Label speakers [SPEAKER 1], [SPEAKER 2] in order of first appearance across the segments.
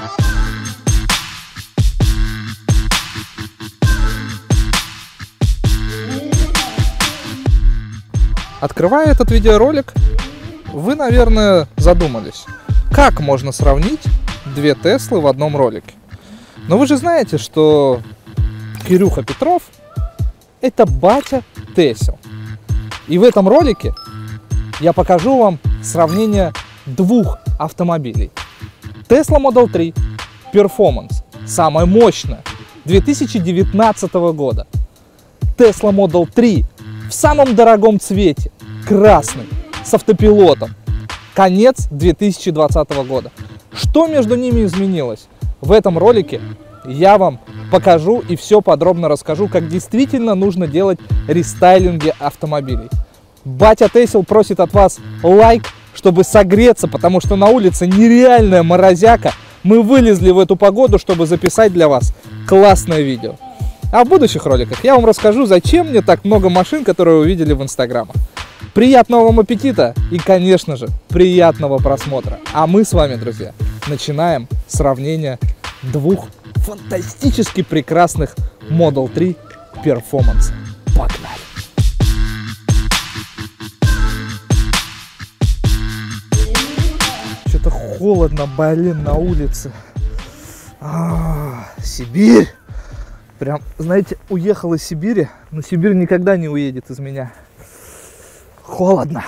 [SPEAKER 1] Открывая этот видеоролик, вы, наверное, задумались, как можно сравнить две Теслы в одном ролике. Но вы же знаете, что Кирюха Петров – это батя Тесел. И в этом ролике я покажу вам сравнение двух автомобилей. Tesla Model 3 Performance, самая мощная, 2019 года. Tesla Model 3 в самом дорогом цвете, красный, с автопилотом, конец 2020 года. Что между ними изменилось? В этом ролике я вам покажу и все подробно расскажу, как действительно нужно делать рестайлинги автомобилей. Батя Тесел просит от вас лайк, чтобы согреться, потому что на улице нереальная морозяка. Мы вылезли в эту погоду, чтобы записать для вас классное видео. А в будущих роликах я вам расскажу, зачем мне так много машин, которые вы видели в инстаграмах. Приятного вам аппетита и, конечно же, приятного просмотра. А мы с вами, друзья, начинаем сравнение двух фантастически прекрасных Model 3 Performance. Погнали! Что-то холодно, блин, на улице. Сибирь! Прям, знаете, уехал из Сибири, но Сибирь никогда не уедет из меня. Холодно.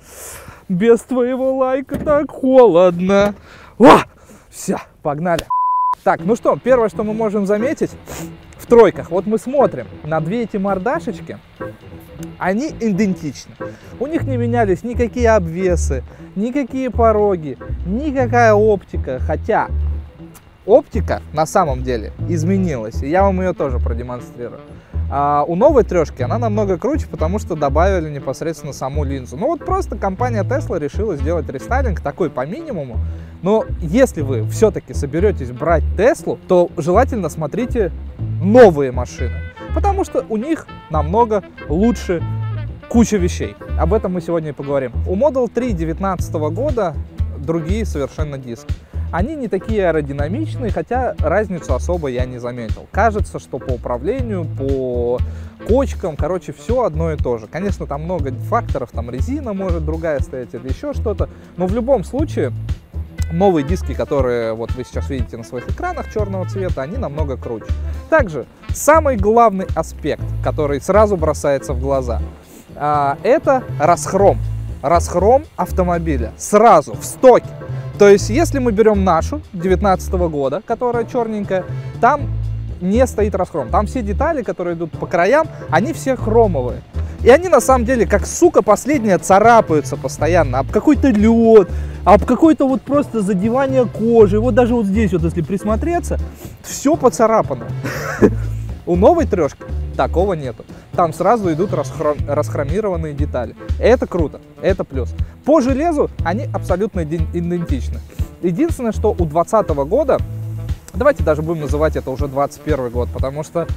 [SPEAKER 1] Без твоего лайка так холодно. О! Все, погнали. Так, ну что, первое, что мы можем заметить в тройках. Вот мы смотрим на две эти мордашечки. Они идентичны. У них не менялись никакие обвесы, никакие пороги, никакая оптика. Хотя оптика на самом деле изменилась, и я вам ее тоже продемонстрирую. А у новой трешки она намного круче, потому что добавили непосредственно саму линзу. Ну вот просто компания Tesla решила сделать рестайлинг такой по минимуму. Но если вы все-таки соберетесь брать Теслу, то желательно смотрите новые машины, потому что у них намного лучше куча вещей. Об этом мы сегодня и поговорим. У Model 3 2019 года другие совершенно диски. Они не такие аэродинамичные, хотя разницу особо я не заметил. Кажется, что по управлению, по кочкам, короче, все одно и то же. Конечно, там много факторов, там резина может другая стоять или еще что-то, но в любом случае новые диски, которые вот вы сейчас видите на своих экранах черного цвета, они намного круче. Также самый главный аспект, который сразу бросается в глаза, это расхром. Расхром автомобиля сразу в стоке. То есть, если мы берем нашу 2019 года, которая черненькая, там не стоит расхром. Там все детали, которые идут по краям, они все хромовые. И они на самом деле, как сука последняя, царапаются постоянно об какой-то лед, об какое-то вот просто задевание кожи. Вот даже вот здесь вот, если присмотреться, все поцарапано. У новой трешки такого нету. Там сразу идут расхромированные детали. Это круто, это плюс. По железу они абсолютно идентичны. Единственное, что у 2020 года, давайте даже будем называть это уже 2021 год, потому что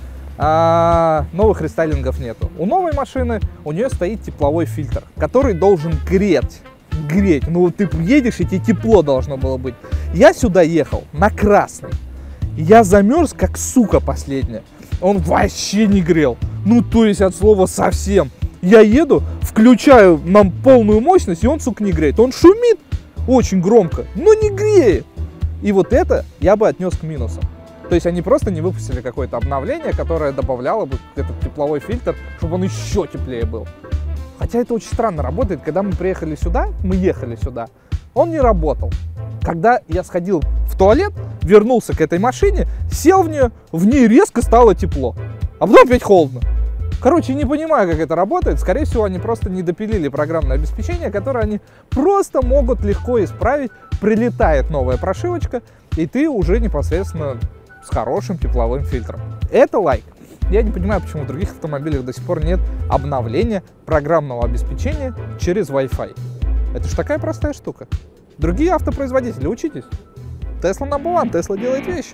[SPEAKER 1] новых рестайлингов нету. У новой машины у нее стоит тепловой фильтр, который должен греть. Ну ты едешь, и тебе тепло должно было быть. Я сюда ехал на красный. Я замерз, как сука последняя. Он вообще не грел. Ну, то есть от слова совсем. Я еду, включаю на полную мощность, и он, сука, не греет. Он шумит очень громко, но не греет. И вот это я бы отнес к минусам. То есть они просто не выпустили какое-то обновление, которое добавляло бы этот тепловой фильтр, чтобы он еще теплее был. Хотя это очень странно работает. Когда мы приехали сюда, мы ехали сюда, он не работал. Когда я сходил в туалет, вернулся к этой машине, сел в ней резко стало тепло, а потом опять холодно. Короче, не понимаю, как это работает. Скорее всего, они просто не допилили программное обеспечение, которое они просто могут легко исправить. Прилетает новая прошивочка, и ты уже непосредственно с хорошим тепловым фильтром. Это лайк. Я не понимаю, почему в других автомобилях до сих пор нет обновления программного обеспечения через Wi-Fi. Это ж такая простая штука. Другие автопроизводители, учитесь. Tesla number one, Tesla делает вещи.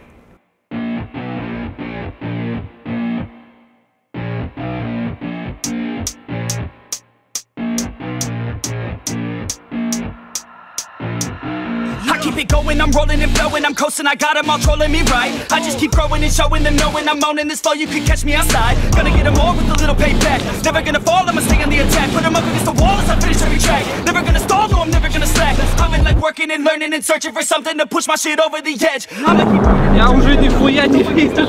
[SPEAKER 2] going, I'm rolling and flowing, I'm coasting, I got them all trolling me right. I just keep growing and showing them, knowing I'm owning this flow, you can catch me outside. Gonna get them all with a little payback. Never gonna fall, I'ma stay on the attack. Put them up against the wall as I finish every track. Never gonna stall, no, I'm never gonna slack. I've been like working and learning and searching for something to push my shit over the edge. I'ma keep
[SPEAKER 1] Я уже нихуя не вижу.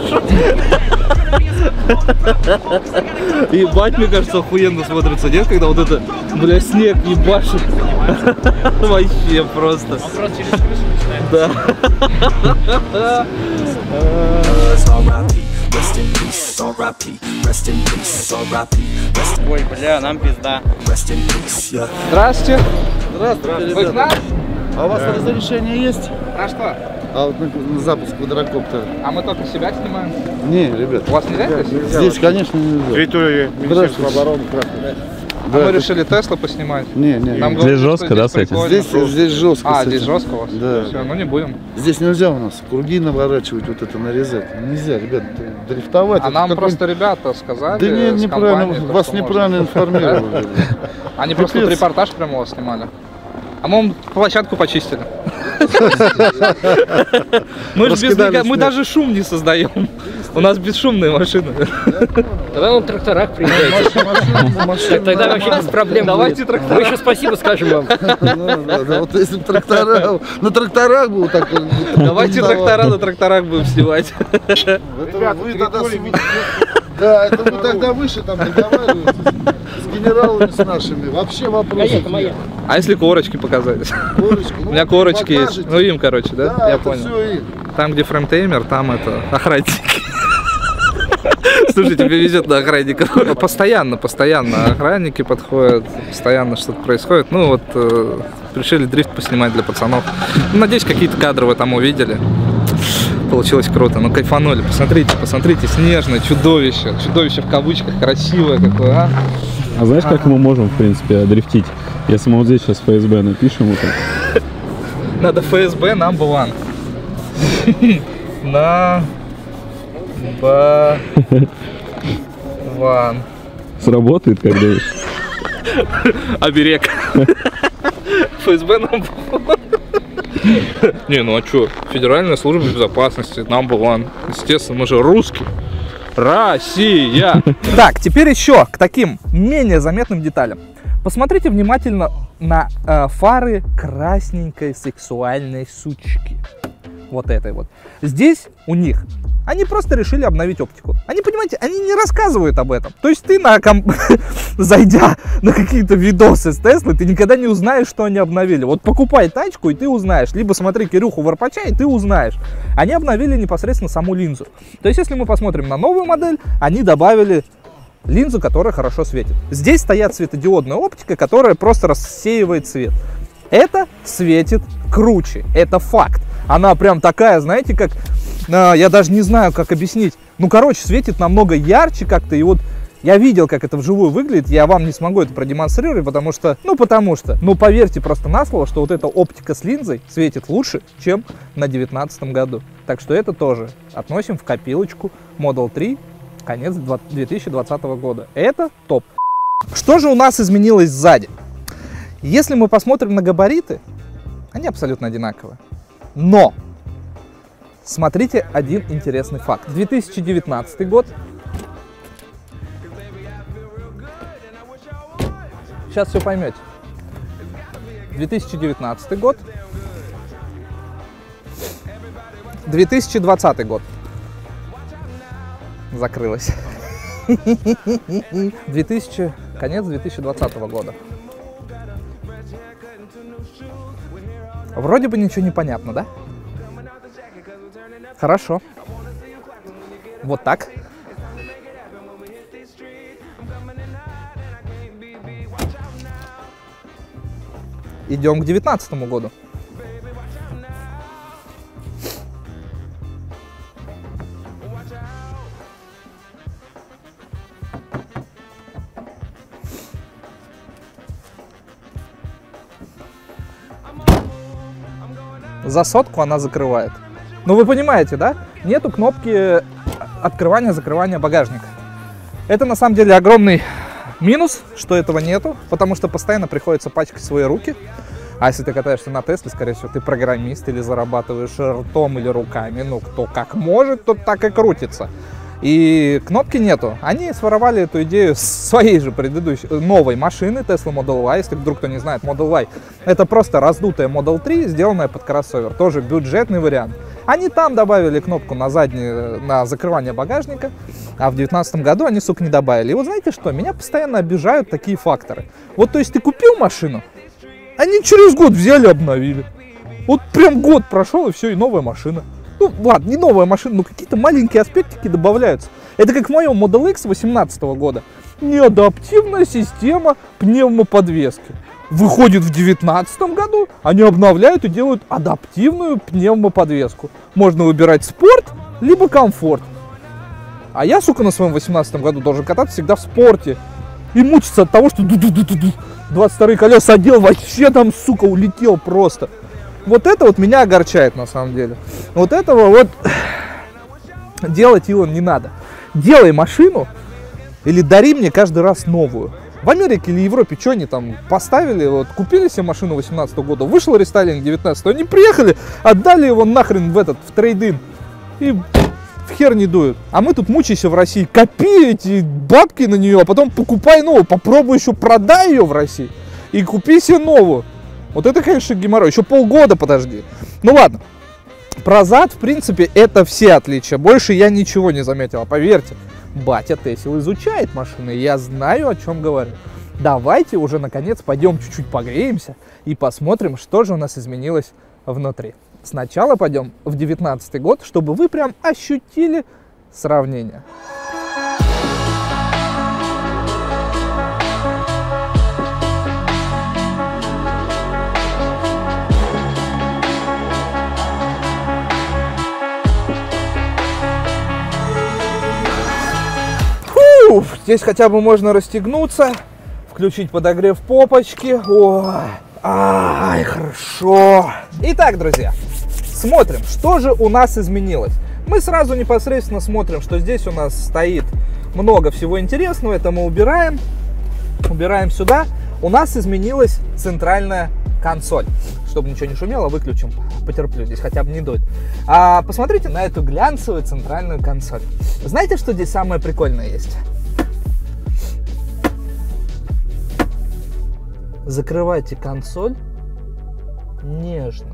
[SPEAKER 1] Ебать, мне кажется, охуенно смотрится, нет? Когда вот это, бля, снег ебашит. Вообще просто. Да.
[SPEAKER 3] Ой, бля, нам пизда.
[SPEAKER 1] Здравствуйте.
[SPEAKER 4] Здравствуйте,
[SPEAKER 1] Вы к нам?
[SPEAKER 4] А у вас разрешение есть?
[SPEAKER 1] А что?
[SPEAKER 4] А вот на запуск квадрокоптера?
[SPEAKER 1] А мы только себя снимаем.
[SPEAKER 4] Не, ребят.
[SPEAKER 1] У вас нельзя здесь?
[SPEAKER 4] Здесь, конечно, нельзя.
[SPEAKER 5] Территория Министерства обороны Красноярска.
[SPEAKER 1] А мы решили Теслу поснимать.
[SPEAKER 4] Не.
[SPEAKER 1] Нам
[SPEAKER 6] Здесь
[SPEAKER 1] говорят,
[SPEAKER 6] жестко,
[SPEAKER 1] что
[SPEAKER 6] да, с этим?
[SPEAKER 4] Здесь жестко.
[SPEAKER 1] А,
[SPEAKER 4] с
[SPEAKER 1] здесь
[SPEAKER 4] этим.
[SPEAKER 1] жестко у вас?
[SPEAKER 4] Да.
[SPEAKER 1] Все, ну не будем.
[SPEAKER 4] Здесь нельзя у нас круги наворачивать, вот это нарезать. Нельзя, ребят, дрифтовать.
[SPEAKER 1] А
[SPEAKER 4] это
[SPEAKER 1] нам
[SPEAKER 4] какой-
[SPEAKER 1] просто ребята сказали.
[SPEAKER 4] Да не,
[SPEAKER 1] с
[SPEAKER 4] неправильно,
[SPEAKER 1] компании,
[SPEAKER 4] вас
[SPEAKER 1] что
[SPEAKER 4] неправильно
[SPEAKER 1] можно.
[SPEAKER 4] информировали.
[SPEAKER 1] Они просто
[SPEAKER 4] Пипец.
[SPEAKER 1] репортаж прямого снимали. А мы площадку почистили. Мы же без
[SPEAKER 4] Раскидали
[SPEAKER 1] мы
[SPEAKER 4] снег.
[SPEAKER 1] даже шум не создаем. У нас бесшумные машины.
[SPEAKER 3] Давай на тракторах приезжайте. Тогда вообще без проблем.
[SPEAKER 1] Давайте
[SPEAKER 3] будет.
[SPEAKER 1] трактора.
[SPEAKER 3] Мы еще спасибо скажем вам.
[SPEAKER 4] Да, вот если бы трактора, на тракторах был так.
[SPEAKER 1] Давайте трактора на тракторах будем снимать.
[SPEAKER 4] Ребята, вы тогда да, это вы тогда выше там договариваетесь с генералами, с нашими. Вообще вопросов
[SPEAKER 3] Это моя.
[SPEAKER 4] нет.
[SPEAKER 1] А если корочки показать?
[SPEAKER 4] Корочку,
[SPEAKER 1] У меня корочки есть.
[SPEAKER 4] покажете.
[SPEAKER 1] Ну им, короче, да?
[SPEAKER 4] Да,
[SPEAKER 1] Я
[SPEAKER 4] это
[SPEAKER 1] понял.
[SPEAKER 4] все им.
[SPEAKER 1] Там, где фреймтеймер, там это охранники. Слушай, тебе везет на охранников. Постоянно охранники подходят, постоянно что-то происходит. Ну вот решили дрифт поснимать для пацанов. Надеюсь, какие-то кадры вы там увидели. Получилось круто, ну кайфанули. Посмотрите, снежное чудовище. Чудовище в кавычках, красивое какое, а?
[SPEAKER 6] А знаешь, как мы можем, в принципе, дрифтить? Если мы вот здесь сейчас ФСБ напишем, вот так.
[SPEAKER 1] Надо ФСБ number one. One.
[SPEAKER 6] Сработает, как думаешь?
[SPEAKER 1] Оберег. ФСБ number one. Не, ну а чё? Федеральная служба безопасности number one. Естественно, мы же русские. Россия! Так, теперь еще к таким менее заметным деталям. Посмотрите внимательно на фары красненькой сексуальной сучки. Вот этой вот. Здесь у них они просто решили обновить оптику. Они, понимаете, они не рассказывают об этом. То есть ты, зайдя на какие-то видосы с Теслы, ты никогда не узнаешь, что они обновили. Вот покупай тачку, и ты узнаешь. Либо смотри Кирюху Варпача, и ты узнаешь. Они обновили непосредственно саму линзу. То есть если мы посмотрим на новую модель, они добавили линзу, которая хорошо светит. Здесь стоят светодиодная оптика, которая просто рассеивает свет. Это светит круче, это факт. Она прям такая, знаете, как... Я даже не знаю, как объяснить. Ну, короче, светит намного ярче как-то. И вот я видел, как это вживую выглядит. Я вам не смогу это продемонстрировать, потому что... Ну, поверьте просто на слово, что вот эта оптика с линзой светит лучше, чем на 2019 году. Так что это тоже относим в копилочку Model 3, конец 2020 года. Это топ. Что же у нас изменилось сзади? Если мы посмотрим на габариты, они абсолютно одинаковые. Но смотрите один интересный факт. 2019 год. Сейчас все поймете. 2019 год. 2020 год. Закрылось. Конец 2020 года. Вроде бы ничего не понятно, да? Хорошо. Вот так. Идем к 2019 году. За сотку она закрывает. Ну вы понимаете, да? Нету кнопки открывания-закрывания багажника. Это на самом деле огромный минус, что этого нету, потому что постоянно приходится пачкать свои руки. А если ты катаешься на Тесле, скорее всего, ты программист или зарабатываешь ртом или руками. Ну, кто как может, тот так и крутится. И кнопки нету. Они своровали эту идею с своей же предыдущей новой машины Tesla Model Y. Если вдруг кто не знает, Model Y это просто раздутая Model 3, сделанная под кроссовер. Тоже бюджетный вариант. Они там добавили кнопку на закрывание багажника, а в 2019 году они, сука, не добавили. И вот знаете что? Меня постоянно обижают такие факторы. Вот, то есть ты купил машину, они через год взяли, обновили. Вот прям год прошел, и все, и новая машина. Ну, ладно, не новая машина, но какие-то маленькие аспектики добавляются. Это как в моем Model X 2018 года. Неадаптивная система пневмоподвески. Выходит в 2019 году, они обновляют и делают адаптивную пневмоподвеску. Можно выбирать спорт, либо комфорт. А я, сука, на своем 2018 году должен кататься всегда в спорте. И мучиться от того, что 22 колеса одел, вообще там, сука, улетел просто. Вот это вот меня огорчает на самом деле. Вот этого вот делать, Илон, не надо. Делай машину или дари мне каждый раз новую. В Америке или Европе что они там поставили, вот купили себе машину 18 года, вышел рестайлинг 19, они приехали, отдали его нахрен в трейд-ин и в хер не дуют. А мы тут мучаемся в России, копи эти бабки на нее, а потом покупай новую, попробуй еще продай ее в России и купи себе новую. Вот это, конечно, геморрой. Еще полгода подожди. Ну ладно. Про зад, в принципе, это все отличия. Больше я ничего не заметил. А поверьте, батя Тесел изучает машины. Я знаю, о чем говорю. Давайте уже, наконец, пойдем чуть-чуть погреемся и посмотрим, что же у нас изменилось внутри. Сначала пойдем в 2019 год, чтобы вы прям ощутили сравнение. Здесь хотя бы можно расстегнуться, включить подогрев попочки. Ой, ай, хорошо. Итак, друзья, смотрим, что же у нас изменилось. Мы сразу непосредственно смотрим, что здесь у нас стоит много всего интересного. Это мы убираем. Убираем сюда. У нас изменилась центральная консоль. Чтобы ничего не шумело, выключим. Потерплю, здесь хотя бы не дует. Посмотрите на эту глянцевую центральную консоль. Знаете, что здесь самое прикольное есть? Закрывайте консоль нежно.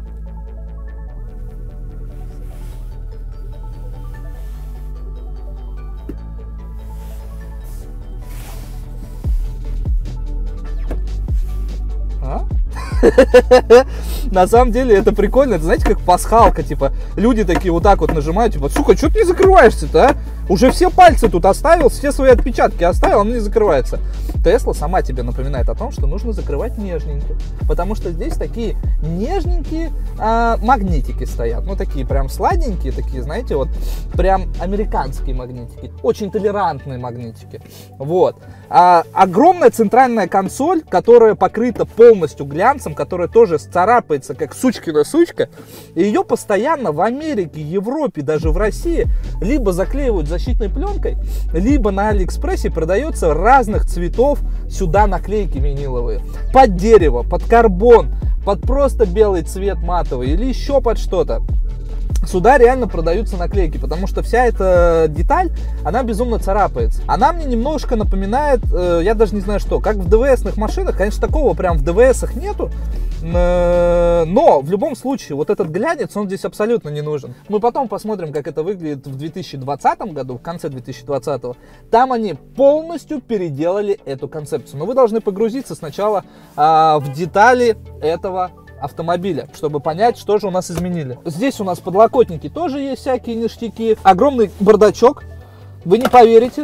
[SPEAKER 1] На самом деле это прикольно, это знаете, как пасхалка, типа, люди такие вот так вот нажимают, типа, сука, что ты не закрываешься-то, а? Уже все пальцы тут оставил, все свои отпечатки оставил, оно не закрывается. Тесла сама тебе напоминает о том, что нужно закрывать нежненько, потому что здесь такие нежненькие магнитики стоят, ну, такие прям сладенькие, такие, знаете, вот, прям американские магнитики, очень толерантные магнитики, вот. Огромная центральная консоль, которая покрыта полностью глянцем, которая тоже царапается, как сучкина сучка, и ее постоянно в Америке, Европе, даже в России либо заклеивают защитной пленкой, либо на Алиэкспрессе продается разных цветов сюда наклейки виниловые, под дерево, под карбон, под просто белый цвет матовый или еще под что-то. Сюда реально продаются наклейки, потому что вся эта деталь, она безумно царапается. Она мне немножко напоминает, я даже не знаю что, как в ДВСных машинах. Конечно, такого прям в ДВСах нету, но в любом случае вот этот глянец, он здесь абсолютно не нужен. Мы потом посмотрим, как это выглядит в 2020 году, в конце 2020. Там они полностью переделали эту концепцию. Но вы должны погрузиться сначала в детали этого автомобиля, чтобы понять, что же у нас изменили. Здесь у нас подлокотники тоже есть всякие ништяки. Огромный бардачок. Вы не поверите,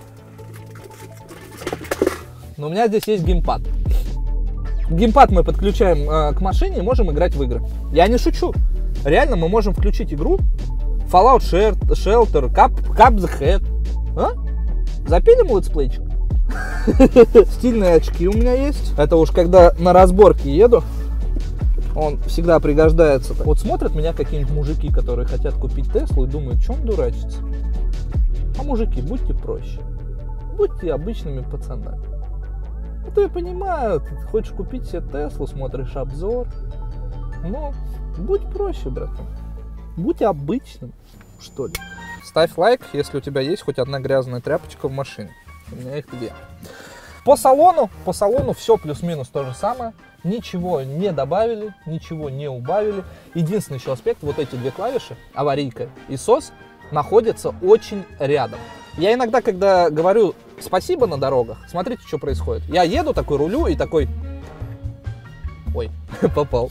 [SPEAKER 1] но у меня здесь есть геймпад. Геймпад мы подключаем к машине и можем играть в игры. Я не шучу. Реально мы можем включить игру Fallout Shelter, Cuphead. Запилим летсплейчик? Стильные очки у меня есть. Это уж когда на разборке еду, он всегда пригождается. Вот смотрят меня какие-нибудь мужики, которые хотят купить Теслу и думают, что он дурачится. А мужики, будьте проще. Будьте обычными пацанами. это я понимаю. Ты хочешь купить себе Теслу, смотришь обзор. Но будь проще, братан. Будь обычным, что ли. Ставь лайк, если у тебя есть хоть одна грязная тряпочка в машине. У меня их 2. По салону все плюс-минус то же самое. Ничего не добавили, ничего не убавили. Единственный еще аспект, вот эти 2 клавиши, аварийка и SOS, находятся очень рядом. Я иногда, когда говорю спасибо на дорогах, смотрите, что происходит. Я еду, такой рулю и такой... Ой, попал.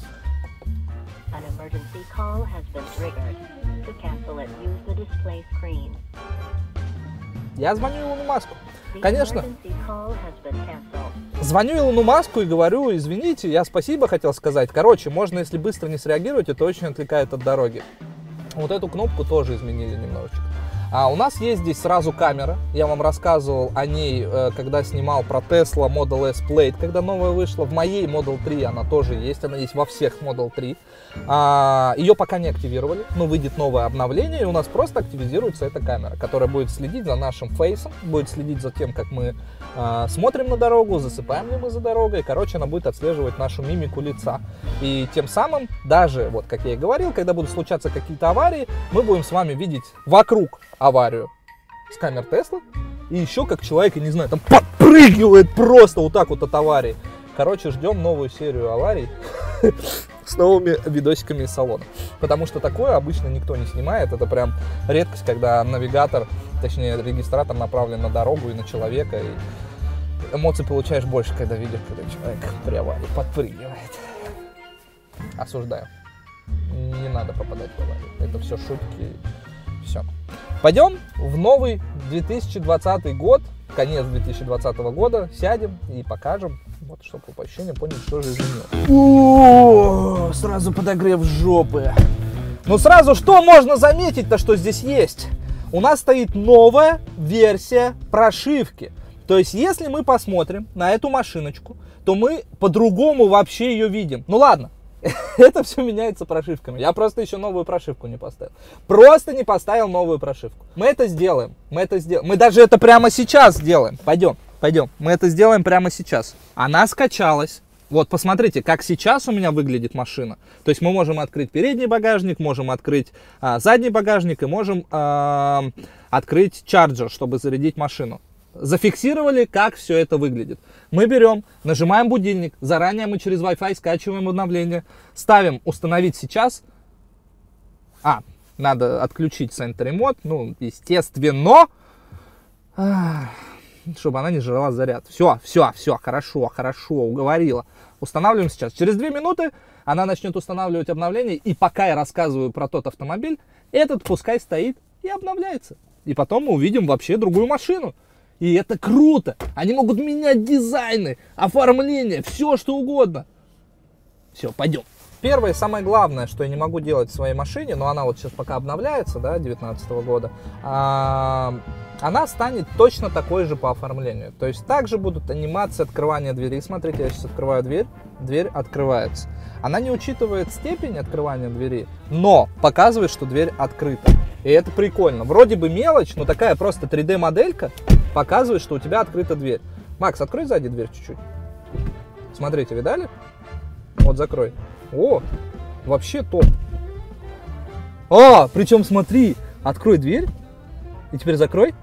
[SPEAKER 1] Я звоню Илону Маску. Конечно, звоню Илону Маску и говорю, извините, я спасибо хотел сказать. Короче, можно, если быстро не среагировать, это очень отвлекает от дороги. Вот эту кнопку тоже изменили немножечко. А у нас есть здесь сразу камера. Я вам рассказывал о ней, когда снимал про Tesla Model S Plaid, когда новая вышла. В моей Model 3 она тоже есть. Она есть во всех Model 3. Ее пока не активировали, но выйдет новое обновление, и у нас просто активизируется эта камера, которая будет следить за нашим фейсом, будет следить за тем, как мы смотрим на дорогу, засыпаем ли мы за дорогой. Короче, она будет отслеживать нашу мимику лица. И тем самым, даже, вот как я и говорил, когда будут случаться какие-то аварии, мы будем с вами видеть вокруг аварию с камер Теслы, и еще как человек, я не знаю, там подпрыгивает просто вот так вот от аварии. Короче, ждем новую серию аварий с новыми видосиками из салона. Потому что такое обычно никто не снимает. Это прям редкость, когда навигатор, точнее регистратор направлен на дорогу и на человека. И эмоций получаешь больше, когда видишь, когда человек при аварии подпрыгивает. Осуждаю. Не надо попадать в аварию. Это все шутки. Все. Пойдем в новый 2020 год, конец 2020 года, сядем и покажем, вот, чтобы вы по ощущениям поняли, что же изменилось. О, сразу подогрев жопы. Ну сразу что можно заметить-то, что здесь есть? У нас стоит новая версия прошивки. То есть, если мы посмотрим на эту машиночку, то мы по-другому вообще ее видим. Ну ладно. Это все меняется прошивками. Я просто еще новую прошивку не поставил. Просто не поставил новую прошивку. Мы это сделаем. Мы даже это прямо сейчас сделаем. Пойдем. Мы это сделаем прямо сейчас. Она скачалась. Вот, посмотрите, как сейчас у меня выглядит машина. То есть мы можем открыть передний багажник, можем открыть задний багажник и можем открыть чарджер, чтобы зарядить машину. Зафиксировали, как все это выглядит. Мы берем, нажимаем будильник, заранее мы через Wi-Fi скачиваем обновление, ставим «Установить сейчас». Надо отключить Center Remote, ну, естественно, чтобы она не жрала заряд. Все, хорошо, уговорила. Устанавливаем сейчас. Через 2 минуты она начнет устанавливать обновление, и пока я рассказываю про тот автомобиль, этот пускай стоит и обновляется. И потом мы увидим вообще другую машину. И это круто. Они могут менять дизайны, оформление, все что угодно. Все, пойдем. Первое и самое главное, что я не могу делать в своей машине, но она вот сейчас пока обновляется, да, 2019 года, она станет точно такой же по оформлению. То есть также будут анимации открывания двери. Смотрите, я сейчас открываю дверь, дверь открывается. Она не учитывает степень открывания двери, но показывает, что дверь открыта. И это прикольно. Вроде бы мелочь, но такая просто 3D-моделька показывает, что у тебя открыта дверь. Макс, открой сзади дверь чуть-чуть. Смотрите, видали? Вот, закрой. О, вообще топ. Причем смотри, открой дверь и теперь закрой.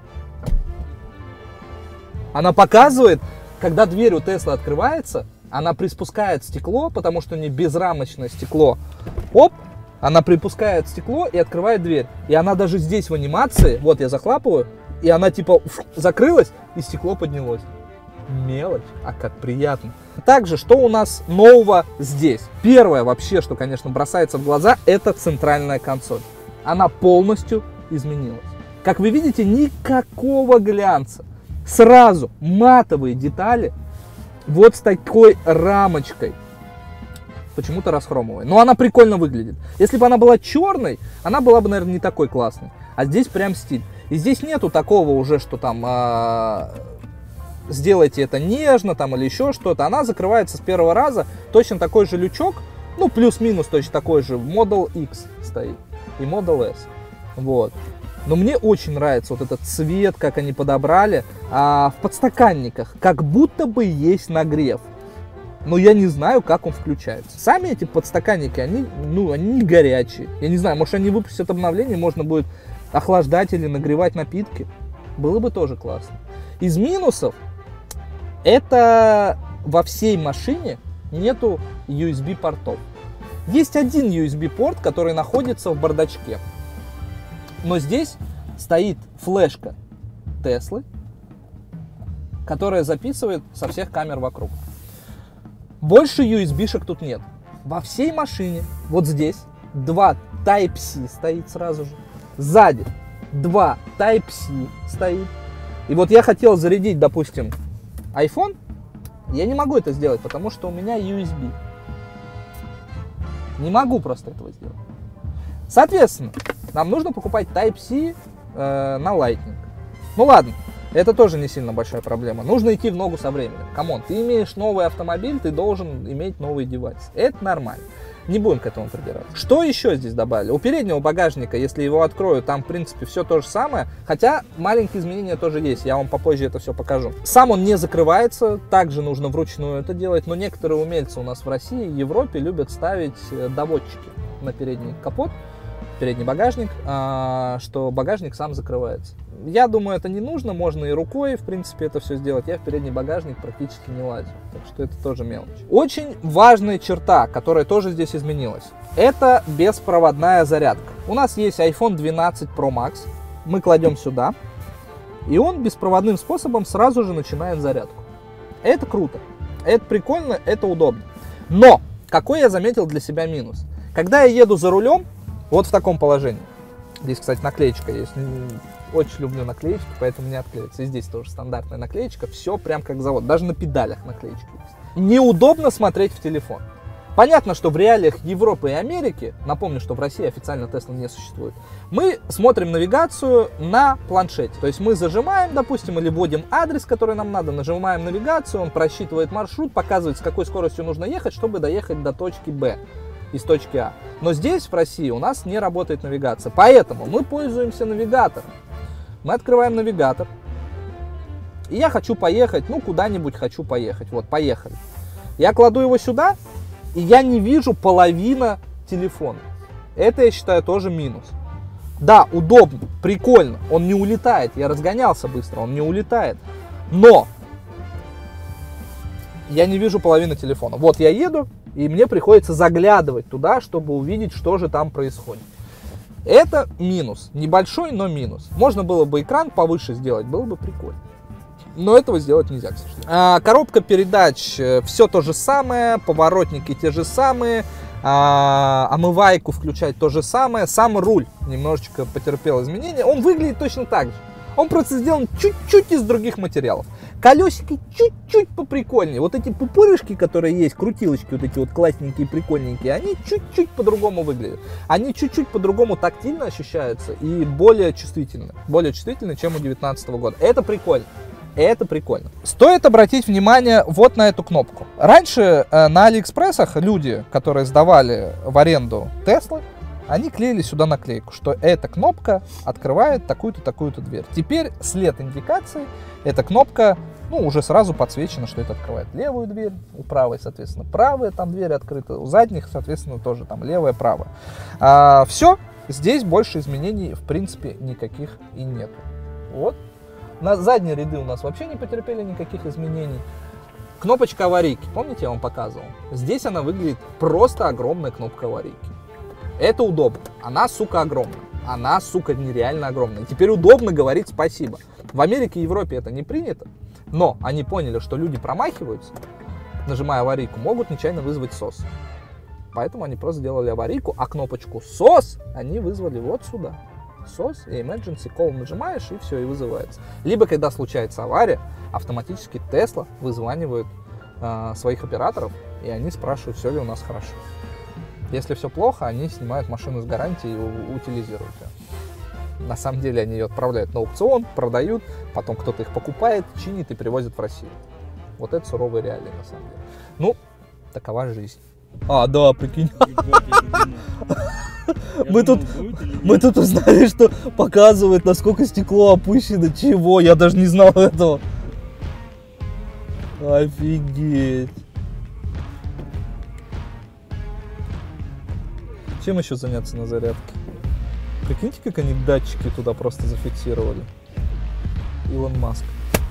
[SPEAKER 1] Она показывает, когда дверь у Теслы открывается, она приспускает стекло, потому что у нее безрамочное стекло. Оп, она припускает стекло и открывает дверь. И она даже здесь в анимации, вот я захлапываю, и она типа закрылась, и стекло поднялось. Мелочь, а как приятно. Также, что у нас нового здесь? Первое вообще, что, конечно, бросается в глаза, это центральная консоль. Она полностью изменилась. Как вы видите, никакого глянца. Сразу матовые детали, вот с такой рамочкой. Почему-то расхромовой. Но она прикольно выглядит. Если бы она была черной, она была бы, наверное, не такой классной. А здесь прям стиль. И здесь нету такого уже, что там сделайте это нежно там или еще что-то. Она закрывается с первого раза. Точно такой же лючок. Ну, плюс-минус точно такой же. Model X стоит. И Model S. Вот. Но мне очень нравится вот этот цвет, как они подобрали. А в подстаканниках как будто бы есть нагрев. Но я не знаю, как он включается. Сами эти подстаканники, они не горячие. Я не знаю, может они выпустят обновление, можно будет охлаждать или нагревать напитки. Было бы тоже классно. Из минусов, это во всей машине нету USB портов. Есть один USB порт, который находится в бардачке. Но здесь стоит флешка Теслы, которая записывает со всех камер вокруг. Больше USB-шек тут нет. Во всей машине, вот здесь, 2 Type-C стоит сразу же. Сзади 2 Type-C стоит. И вот я хотел зарядить, допустим, iPhone. Я не могу это сделать, потому что у меня USB. Не могу просто этого сделать. Соответственно, нам нужно покупать Type-C на Lightning. Ну ладно, это тоже не сильно большая проблема. Нужно идти в ногу со временем. Камон, ты имеешь новый автомобиль, ты должен иметь новый девайс. Это нормально. Не будем к этому придираться. Что еще здесь добавили? У переднего багажника, если его открою, там в принципе все то же самое. Хотя маленькие изменения тоже есть. Я вам попозже это все покажу. Сам он не закрывается. Также нужно вручную это делать. Но некоторые умельцы у нас в России и Европе любят ставить доводчики на передний капот, передний багажник, что багажник сам закрывается. Я думаю, это не нужно, можно и рукой, в принципе, это все сделать. Я в передний багажник практически не лазю, так что это тоже мелочь. Очень важная черта, которая тоже здесь изменилась, это беспроводная зарядка. У нас есть iPhone 12 Pro Max, мы кладем сюда, и он беспроводным способом сразу же начинает зарядку. Это круто, это прикольно, это удобно. Но, какой я заметил для себя минус? Когда я еду за рулем, вот в таком положении. Здесь, кстати, наклеечка есть. Очень люблю наклеечки, поэтому не отклеится. И здесь тоже стандартная наклеечка. Все прям как завод. Даже на педалях наклеечки есть. Неудобно смотреть в телефон. Понятно, что в реалиях Европы и Америки, напомню, что в России официально Tesla не существует, мы смотрим навигацию на планшете. То есть мы зажимаем, допустим, или вводим адрес, который нам надо, нажимаем навигацию, он просчитывает маршрут, показывает, с какой скоростью нужно ехать, чтобы доехать до точки Б из точки А. Но здесь, в России, у нас не работает навигация. Поэтому мы пользуемся навигатором. Мы открываем навигатор. И я хочу поехать, куда-нибудь хочу поехать. Вот, поехали. Я кладу его сюда, и я не вижу половину телефона. Это, я считаю, тоже минус. Да, удобно, прикольно, он не улетает. Я разгонялся быстро, он не улетает. Но я не вижу половины телефона. Вот я еду, и мне приходится заглядывать туда, чтобы увидеть, что же там происходит. Это минус. Небольшой, но минус. Можно было бы экран повыше сделать, было бы прикольно. Но этого сделать нельзя, к сожалению. Коробка передач все то же самое, поворотники те же самые, омывайку включать то же самое. Сам руль немножечко потерпел изменения. Он выглядит точно так же. Он просто сделан чуть-чуть из других материалов. Колесики чуть-чуть поприкольнее. Вот эти пупырышки, которые есть, крутилочки, вот эти вот классненькие, прикольненькие, они чуть-чуть по-другому выглядят. Они чуть-чуть по-другому тактильно ощущаются и более чувствительны. Более чувствительны, чем у 2019 года. Это прикольно. Это прикольно. Стоит обратить внимание вот на эту кнопку. Раньше на Алиэкспрессах люди, которые сдавали в аренду Теслы, они клеили сюда наклейку, что эта кнопка открывает такую-то, такую-то дверь. Теперь след индикации, эта кнопка, уже сразу подсвечено, что это открывает левую дверь, у правой, соответственно, правая там дверь открыта, у задних, соответственно, тоже там левая, правая. Все, здесь больше изменений, в принципе, никаких и нету. Вот. На задние ряды у нас вообще не потерпели никаких изменений. Кнопочка аварийки, помните, я вам показывал? Здесь она выглядит просто огромная кнопка аварийки. Это удобно. Она, сука, огромная. Она, сука, нереально огромная. И теперь удобно говорить спасибо. В Америке и Европе это не принято, но они поняли, что люди промахиваются, нажимая аварийку, могут нечаянно вызвать СОС. Поэтому они просто сделали аварийку, а кнопочку СОС они вызвали вот сюда. СОС и Emergency Call нажимаешь, и все, и вызывается. Либо, когда случается авария, автоматически Tesla вызванивает своих операторов, и они спрашивают, все ли у нас хорошо. Если все плохо, они снимают машину с гарантии и утилизируют ее. На самом деле они ее отправляют на аукцион, продают, потом кто-то их покупает, чинит и привозит в Россию. Вот это суровые реалии, на самом деле. Такова жизнь. Да, прикинь. Мы тут узнали, что показывает, насколько стекло опущено. Чего? Я даже не знал этого. Офигеть. Чем еще заняться на зарядке? Прикиньте, как они датчики туда просто зафиксировали. Илон Маск.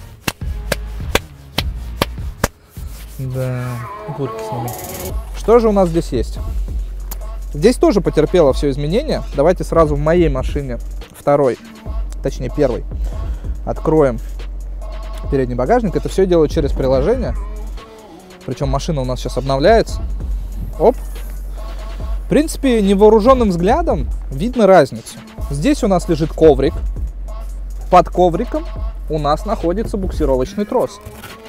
[SPEAKER 1] Да, бурки с ними. Что же у нас здесь есть? Здесь тоже потерпело все изменения. Давайте сразу в моей машине второй, точнее первый, откроем передний багажник. Это все делаю через приложение. Причем машина у нас сейчас обновляется. Оп. В принципе, невооруженным взглядом видно разницу. Здесь у нас лежит коврик. Под ковриком у нас находится буксировочный трос.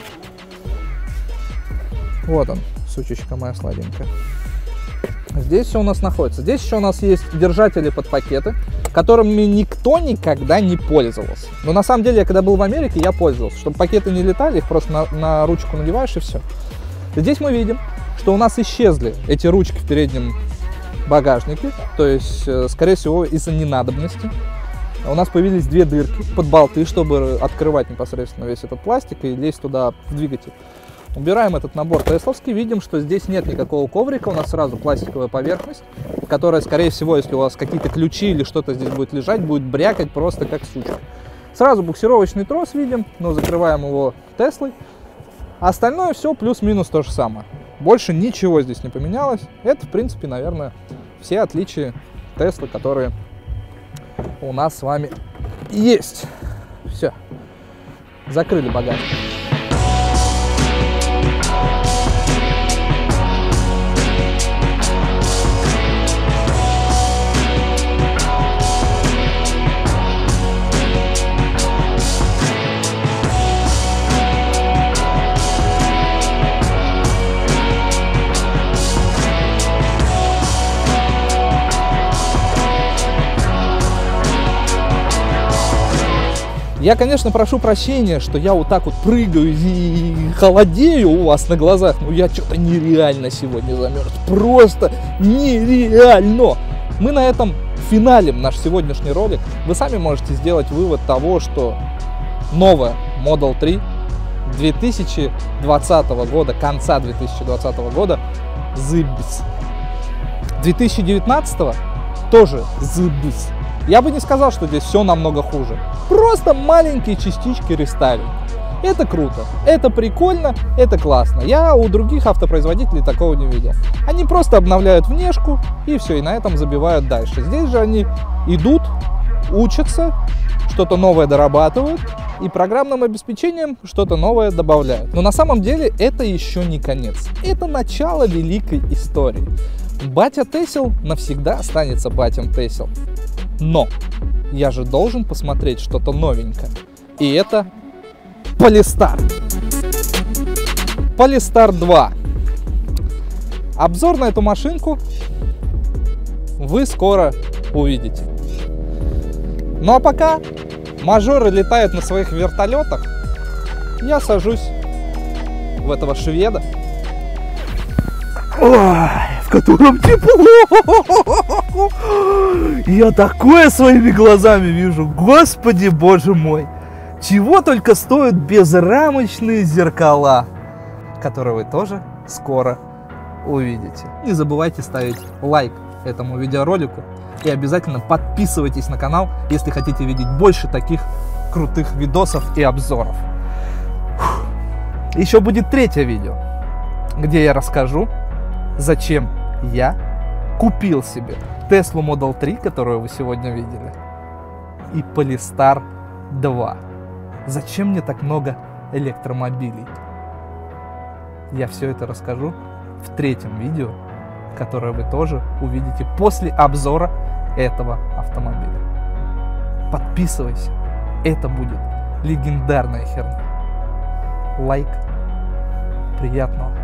[SPEAKER 1] Вот он, сучечка моя сладенькая. Здесь все у нас находится. Здесь еще у нас есть держатели под пакеты, которыми никто никогда не пользовался. Но на самом деле, я когда был в Америке, я пользовался. Чтобы пакеты не летали, их просто на ручку надеваешь и все. Здесь мы видим, что у нас исчезли эти ручки в переднем багажнике. То есть, скорее всего, из-за ненадобности. У нас появились две дырки под болты, чтобы открывать непосредственно весь этот пластик и лезть туда в двигатель. Убираем этот набор тесловский, видим, что здесь нет никакого коврика, у нас сразу пластиковая поверхность, которая, скорее всего, если у вас какие-то ключи или что-то здесь будет лежать, будет брякать просто как сучка. Сразу буксировочный трос видим, но закрываем его Теслой. Остальное все плюс-минус то же самое. Больше ничего здесь не поменялось. Это, в принципе, наверное, все отличия Теслы, которые у нас с вами есть. Все. Закрыли багажник. Я, конечно, прошу прощения, что я вот так вот прыгаю и холодею у вас на глазах, но я что-то нереально сегодня замерз. Просто нереально! Мы на этом финалем наш сегодняшний ролик. Вы сами можете сделать вывод того, что новая Model 3 2020 года, конца 2020 года, зыбис. 2019 тоже зыбис. Я бы не сказал, что здесь все намного хуже. Просто маленькие частички рестайлинга. Это круто, это прикольно, это классно. Я у других автопроизводителей такого не видел. Они просто обновляют внешку и все, и на этом забивают дальше. Здесь же они идут, учатся, что-то новое дорабатывают и программным обеспечением что-то новое добавляют. Но на самом деле это еще не конец. Это начало великой истории. Батя Тесел навсегда останется батем Тесел. Но я же должен посмотреть что-то новенькое. И это Polestar. Polestar 2. Обзор на эту машинку вы скоро увидите. Ну а пока мажоры летают на своих вертолетах, я сажусь в этого шведа, в котором тепло. Я такое своими глазами вижу. Господи, боже мой. Чего только стоят безрамочные зеркала, которые вы тоже скоро увидите. Не забывайте ставить лайк этому видеоролику и обязательно подписывайтесь на канал, если хотите видеть больше таких крутых видосов и обзоров. Еще будет третье видео, где я расскажу, зачем я купил себе Tesla Model 3, которую вы сегодня видели, и Polestar 2. Зачем мне так много электромобилей? Я все это расскажу в третьем видео, которое вы тоже увидите после обзора этого автомобиля. Подписывайся, это будет легендарная херня. Лайк, приятного